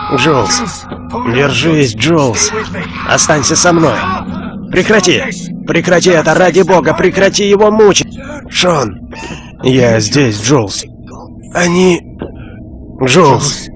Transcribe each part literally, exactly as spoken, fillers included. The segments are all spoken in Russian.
Джулс, держись, Джулс. Останься со мной. Прекрати. Прекрати это, ради бога, прекрати его мучить. Шон, я здесь, Джулс. Они... Джулс.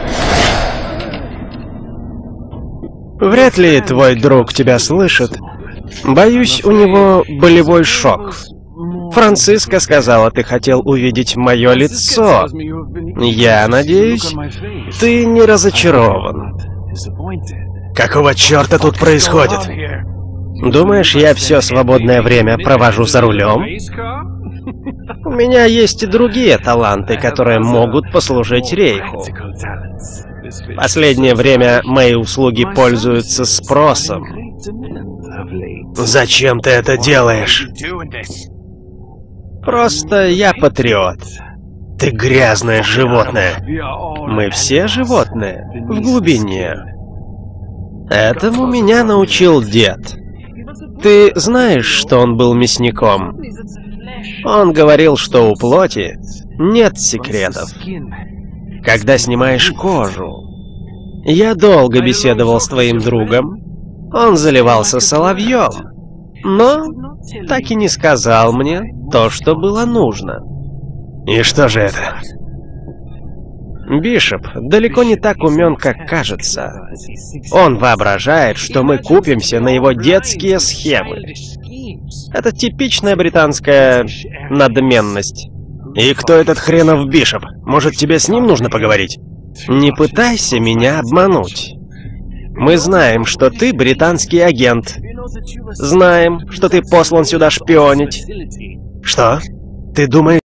Вряд ли твой друг тебя слышит. Боюсь, у него болевой шок. Франциска сказала, ты хотел увидеть мое лицо. Я надеюсь, ты не разочарован. Какого черта тут происходит? Думаешь, я все свободное время провожу за рулем? У меня есть и другие таланты, которые могут послужить Рейху. В последнее время мои услуги пользуются спросом. Зачем ты это делаешь? Просто я патриот. Ты грязное животное. Мы все животные в глубине. Этому меня научил дед. Ты знаешь, что он был мясником? Он говорил, что у плоти нет секретов. Когда снимаешь кожу... Я долго беседовал с твоим другом. Он заливался соловьем, но так и не сказал мне то, что было нужно. И что же это? Бишоп далеко не так умен, как кажется. Он воображает, что мы купимся на его детские схемы. Это типичная британская надменность. И кто этот хренов Бишоп? Может, тебе с ним нужно поговорить? Не пытайся меня обмануть. Мы знаем, что ты британский агент. Знаем, что ты послан сюда шпионить. Что? Ты думаешь...